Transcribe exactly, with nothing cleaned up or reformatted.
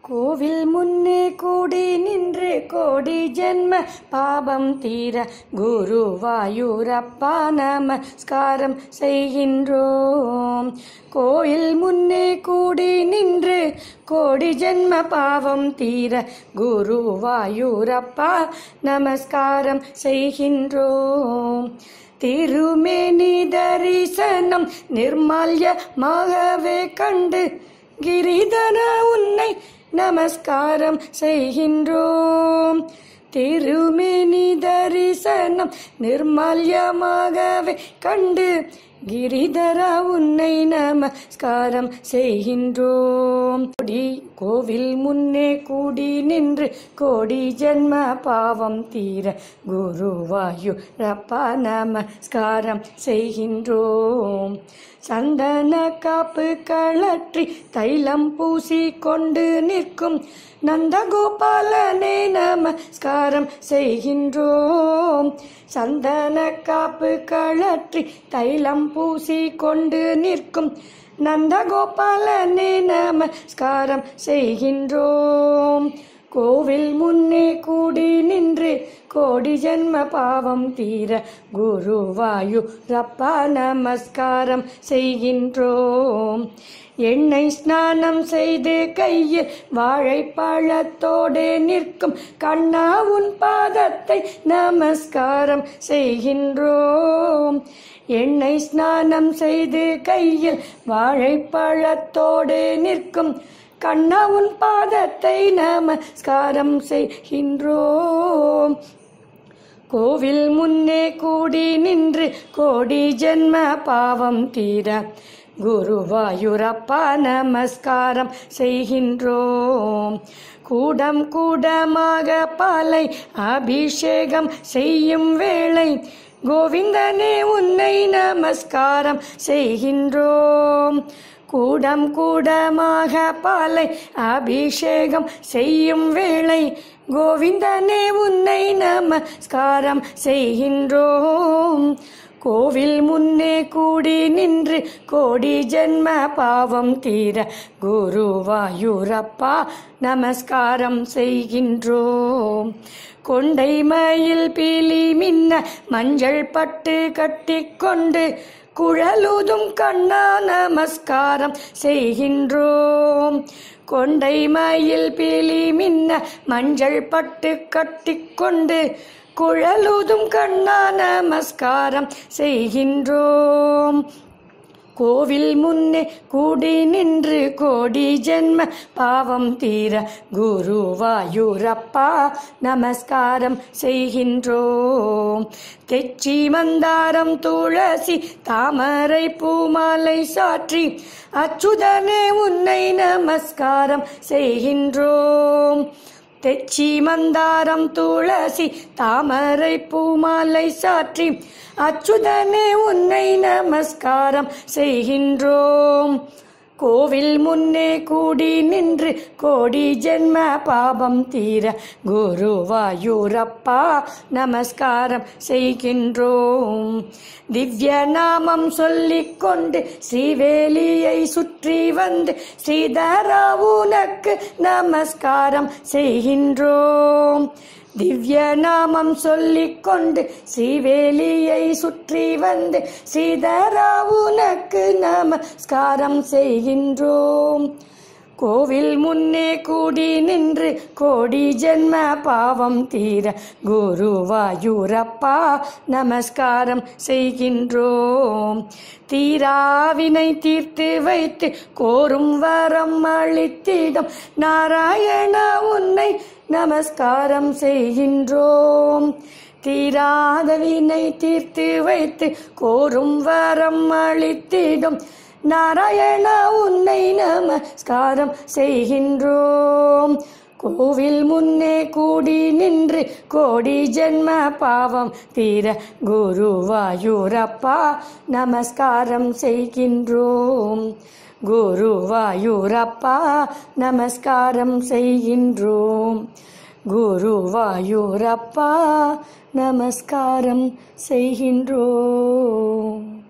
கோவில் முன்னே கூடி நின்று கோடி ஜென்ம பாபம் தீர குருவாயூரப்பா நமஸ்காரம் செய்கின்றோம். கோயில் முன்னே கூடி நின்று கோடி ஜென்ம பாவம் தீர குருவாயூரப்பா நமஸ்காரம் செய்கின்றோம். திருமேனி தரிசனம் நிர்மால்யமாகவே கண்டு கிரிதர உன்னை நமஸ்காரம் செய்கின்றோம். திருமேனி தரிசனம் நிர்மால்யமாகவே கண்டு கிரிதரா உன்னை நமஸ்காரம் செய்கின்றோம். கோடி கோவில் முன்னே கூடி நின்று கோடி ஜென்ம பாவம் தீர குருவாயூரப்பா நமஸ்காரம் செய்கின்றோம். சந்தன காப்பு கழற்றி தைலம் பூசி கொண்டு நிற்கும் நந்தகோபாலனே நமஸ்காரம் செய்கின்றோம். சந்தன காப்பு கழற்றி தைலம் பூசி கொண்டு நிற்கும் நந்தகோபாலனே நமஸ்காரம் செய்கின்றோம். கோவில் முன்னே கூடி நின்று கோடி ஜென்ம பாவம் தீர குருவாயூரப்பா நமஸ்காரம் செய்கின்றோம். எண்ணெய் ஸ்நானம் செய்து கையில் வாழைப்பழத்தோடு நிற்கும் கண்ணா உன் பாதத்தை நமஸ்காரம் செய்கின்றோம். எண்ணெய் ஸ்நானம் செய்து கையில் வாழைப்பழத்தோடு நிற்கும் கண்ணா உன் பாதத்தை நமஸ்காரம் செய்கின்றோம். கோவில் முன்னே கூடி நின்று கோடி ஜென்ம பாவம் தீர குருவாயூரப்பா நமஸ்காரம் செய்கின்றோம். கூடம் கூடமாக பாலை அபிஷேகம் செய்யும் வேளை கோவிந்தனே உன்னை நமஸ்காரம் செய்கின்றோம். கூடம் கூடமாக பாலை அபிஷேகம் செய்யும் வேளை கோவிந்தனே உன்னை நமஸ்காரம் செய்கின்றோம். கோவில் முன்னே கூடி நின்று கோடி ஜென்ம பாவம் தீர குருவாயூரப்பா நமஸ்காரம் செய்கின்றோம். கொண்டை மயில் பீலி மின்ன மஞ்சள் பட்டு கட்டிக்கொண்டு குழலூதும் கண்ணா நமஸ்காரம் செய்கின்றோம். கொண்டை மயில் பீலி மின்ன மஞ்சள் பட்டு கட்டிக்கொண்டு குழலூதும் கண்ணா நமஸ்காரம் செய்கின்றோம். கோவில் முன்னே கூடி நின்று கோடி ஜென்ம பாவம் தீர குருவாயூரப்பா நமஸ்காரம் செய்கின்றோம். தெச்சி மந்தாரம் துளசி தாமரை பூமாலை சாற்றி அச்சுதனே உன்னை நமஸ்காரம் செய்கின்றோம். தெச்சி மந்தாரம் துளசி தாமரை பூமாலை சாற்றி அச்சுதனே உன்னை நமஸ்காரம் செய்கின்றோம். கோவில் முன்னே கூடி நின்று கோடி ஜென்ம பாபம் தீர குருவாயூரப்பா நமஸ்காரம் செய்கின்றோம். திவ்ய நாமம் சொல்லிக்கொண்டு ஸ்ரீவேலியை சுற்றி வந்து ஸ்ரீதரா உனக்கு நமஸ்காரம் செய்கின்றோம். திவ்ய நாமம் சொல்லிக்கொண்டு ஸ்ரீவேலியை சுற்றி வந்து ஸ்ரீதரா உனக்கு நமஸ்காரம் செய்கின்றோம். கோவில் முன்னே கூடி நின்று கோடி ஜென்ம பாவம் தீர குருவாயூரப்பா நமஸ்காரம் செய்கின்றோம். தீராவினை தீர்த்து வைத்து கோரும் வரம் அளித்திடும் நாராயணா உன்னை நமஸ்காரம் செய்கின்றோம். தீராத வினை தீர்த்து வைத்து கோரும் வரம் அளித்திடும் நாராயணா உன்னை நமஸ்காரம் செய்கின்றோம். கோவில் முன்னே கூடி நின்று கோடி ஜென்ம பாவம் தீர குருவாயூரப்பா நமஸ்காரம் செய்கின்றோம். குருவாயூரப்பா நமஸ்காரம் செய்கின்றோம். குருவாயூரப்பா நமஸ்காரம் செய்கின்றோம்.